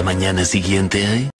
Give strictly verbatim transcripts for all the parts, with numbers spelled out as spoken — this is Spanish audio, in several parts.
mañana siguiente hay...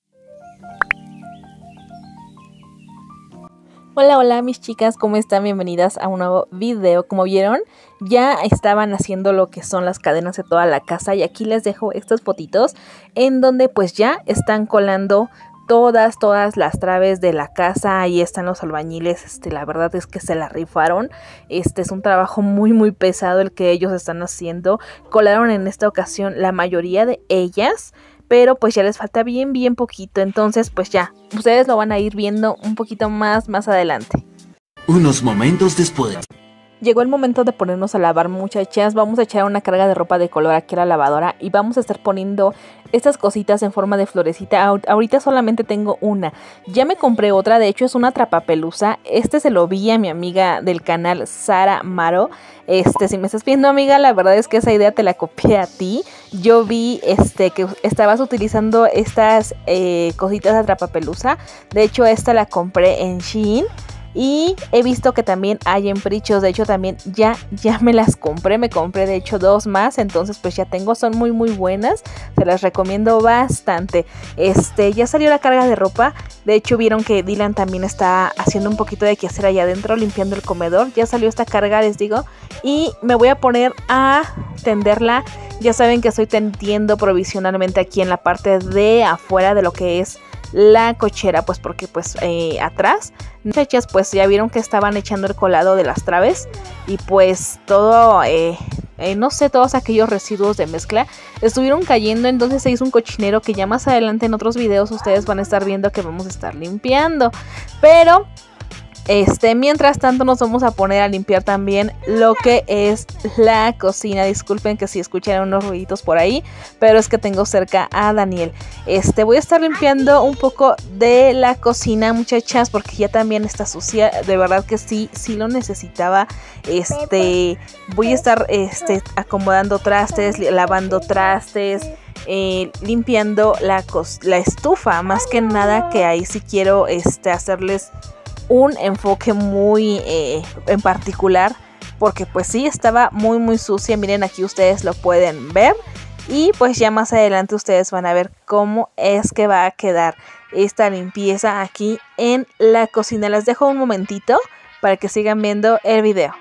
Hola, hola mis chicas, ¿cómo están? Bienvenidas a un nuevo video. Como vieron, ya estaban haciendo lo que son las cadenas de toda la casa y aquí les dejo estas fotitos en donde pues ya están colando todas, todas las traves de la casa. Ahí están los albañiles, este, la verdad es que se la rifaron. Este es un trabajo muy muy pesado el que ellos están haciendo. Colaron en esta ocasión la mayoría de ellas, pero pues ya les falta bien bien poquito, entonces pues ya, ustedes lo van a ir viendo un poquito más más adelante. Unos momentos después. Llegó el momento de ponernos a lavar, muchachas. Vamos a echar una carga de ropa de color aquí a la lavadora y vamos a estar poniendo estas cositas en forma de florecita. Ahorita solamente tengo una, ya me compré otra, de hecho es una atrapapelusa. Este se lo vi a mi amiga del canal Sara Maro. Este, si me estás viendo, amiga, la verdad es que esa idea te la copié a ti. Yo vi este que estabas utilizando estas eh, cositas de atrapapelusa. De hecho esta la compré en Shein y he visto que también hay en Prichos. De hecho también ya, ya me las compré. Me compré de hecho dos más. Entonces pues ya tengo. Son muy muy buenas. Se las recomiendo bastante. Este ya salió la carga de ropa. De hecho vieron que Dylan también está haciendo un poquito de quehacer allá adentro. Limpiando el comedor. Ya salió esta carga, les digo. Y me voy a poner a tenderla. Ya saben que estoy tendiendo provisionalmente aquí en la parte de afuera de lo que es la cochera, pues porque pues eh, atrás, muchachas, pues ya vieron que estaban echando el colado de las traves y pues todo, eh, eh, no sé, todos aquellos residuos de mezcla estuvieron cayendo, entonces se hizo un cochinero que ya más adelante en otros videos ustedes van a estar viendo que vamos a estar limpiando, pero... Este, mientras tanto nos vamos a poner a limpiar también lo que es la cocina. Disculpen que si escuchan unos ruiditos por ahí, pero es que tengo cerca a Daniel. Este, voy a estar limpiando un poco de la cocina, muchachas, porque ya también está sucia. De verdad que sí, sí lo necesitaba. Este, voy a estar este, acomodando trastes, lavando trastes. Eh, limpiando la, la estufa, más que nada, que ahí sí quiero este, hacerles un enfoque muy eh, en particular, porque pues sí estaba muy muy sucia. Miren, aquí ustedes lo pueden ver y pues ya más adelante ustedes van a ver cómo es que va a quedar esta limpieza aquí en la cocina. Les dejo un momentito para que sigan viendo el video.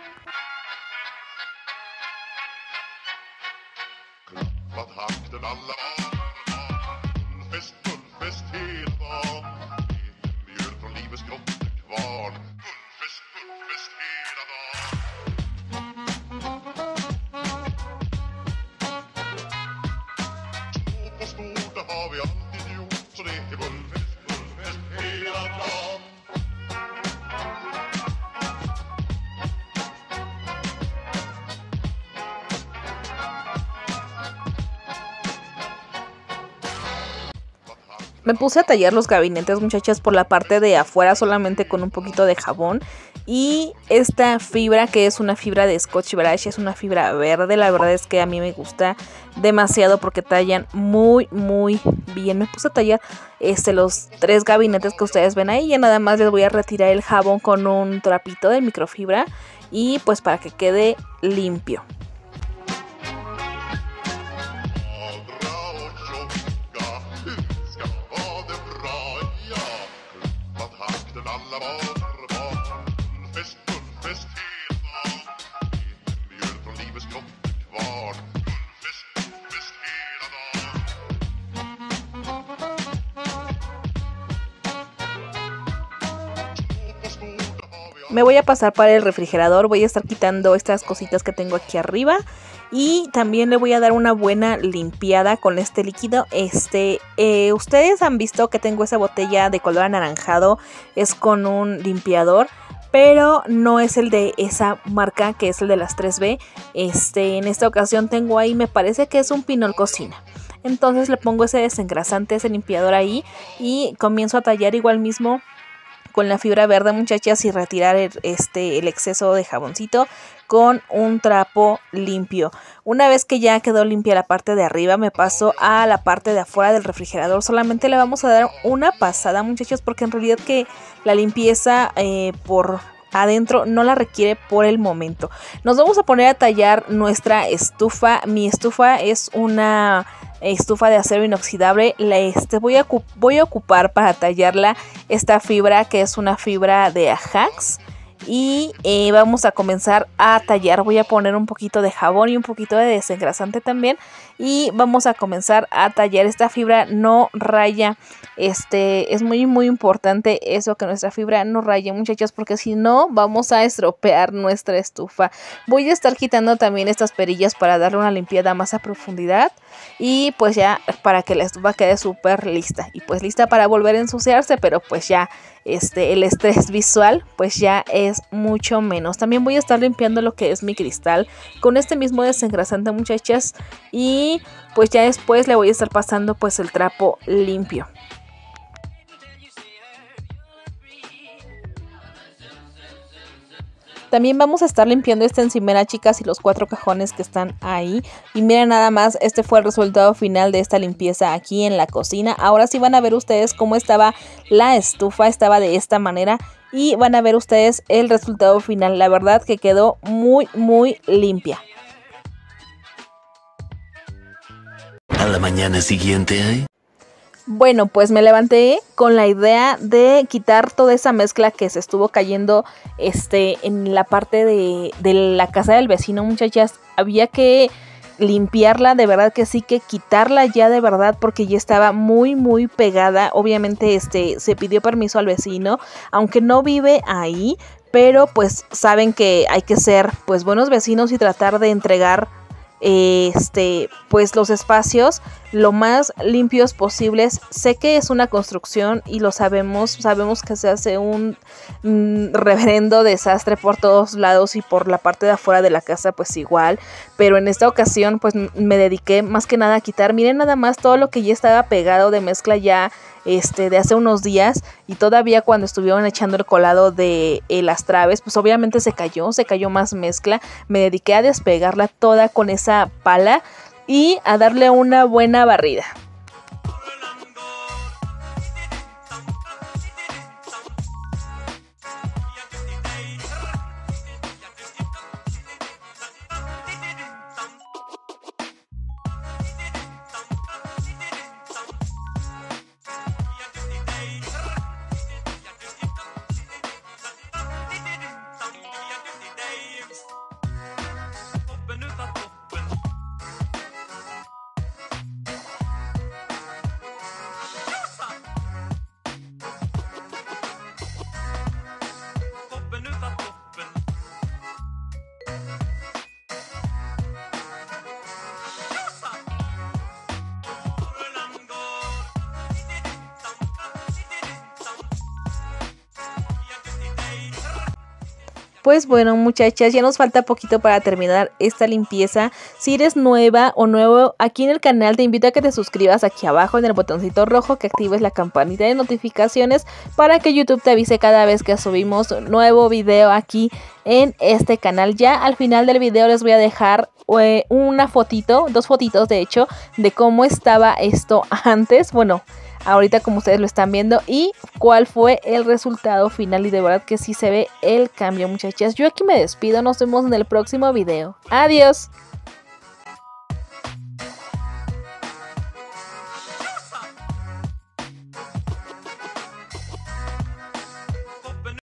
Me puse a tallar los gabinetes, muchachas, por la parte de afuera solamente con un poquito de jabón. Y esta fibra, que es una fibra de Scotch Brite, es una fibra verde. La verdad es que a mí me gusta demasiado porque tallan muy, muy bien. Me puse a tallar este, los tres gabinetes que ustedes ven ahí. Y nada más les voy a retirar el jabón con un trapito de microfibra. Y pues para que quede limpio. Me voy a pasar para el refrigerador, voy a estar quitando estas cositas que tengo aquí arriba y también le voy a dar una buena limpiada con este líquido. Este, eh, ustedes han visto que tengo esa botella de color anaranjado, es con un limpiador, pero no es el de esa marca, que es el de las tres B. Este, en esta ocasión tengo ahí, me parece que es un Pinol Cocina. Entonces le pongo ese desengrasante, ese limpiador ahí y comienzo a tallar igual mismo con la fibra verde, muchachas, y retirar el, este, el exceso de jaboncito con un trapo limpio. Una vez que ya quedó limpia la parte de arriba, me paso a la parte de afuera del refrigerador. Solamente le vamos a dar una pasada, muchachos, porque en realidad que la limpieza eh, por adentro no la requiere por el momento. Nos vamos a poner a tallar nuestra estufa. Mi estufa es una estufa de acero inoxidable. La, este, voy, a, voy a ocupar para tallarla esta fibra, que es una fibra de Ajax. Y eh, vamos a comenzar a tallar. Voy a poner un poquito de jabón y un poquito de desengrasante también. Y vamos a comenzar a tallar. Esta fibra no raya. Este, es muy muy importante eso, que nuestra fibra no raye, muchachos, porque si no vamos a estropear nuestra estufa. Voy a estar quitando también estas perillas para darle una limpiada más a profundidad. Y pues ya para que la estufa quede súper lista. Y pues lista para volver a ensuciarse, pero pues ya este, el estrés visual pues ya es mucho menos. También voy a estar limpiando lo que es mi cristal con este mismo desengrasante, muchachas. Y pues ya después le voy a estar pasando pues el trapo limpio. También vamos a estar limpiando esta encimera, chicas, y los cuatro cajones que están ahí. Y miren nada más, este fue el resultado final de esta limpieza aquí en la cocina. Ahora sí van a ver ustedes cómo estaba la estufa, estaba de esta manera. Y van a ver ustedes el resultado final. La verdad que quedó muy, muy limpia. A la mañana siguiente, ¿eh? Bueno, pues me levanté con la idea de quitar toda esa mezcla que se estuvo cayendo este, en la parte de, de la casa del vecino, muchachas. Había que limpiarla, de verdad que sí, que quitarla ya de verdad, porque ya estaba muy muy pegada. Obviamente este, se pidió permiso al vecino, aunque no vive ahí, pero pues saben que hay que ser pues buenos vecinos y tratar de entregar este pues los espacios lo más limpios posibles. Sé que es una construcción y lo sabemos, sabemos que se hace un mm, reverendo desastre por todos lados y por la parte de afuera de la casa pues igual, pero en esta ocasión pues me dediqué más que nada a quitar, miren nada más todo lo que ya estaba pegado de mezcla ya este de hace unos días, y todavía cuando estuvieron echando el colado de eh, las traves pues obviamente se cayó, se cayó más mezcla. Me dediqué a despegarla toda con esa pala y a darle una buena barrida. Pues bueno, muchachas, ya nos falta poquito para terminar esta limpieza. Si eres nueva o nuevo aquí en el canal, te invito a que te suscribas aquí abajo en el botoncito rojo, que actives la campanita de notificaciones para que YouTube te avise cada vez que subimos un nuevo video aquí en este canal. Ya al final del video les voy a dejar eh, una fotito, dos fotitos de hecho, de cómo estaba esto antes. Bueno, ahorita como ustedes lo están viendo, y cuál fue el resultado final, y de verdad que sí se ve el cambio, muchachas. Yo aquí me despido, nos vemos en el próximo video. Adiós.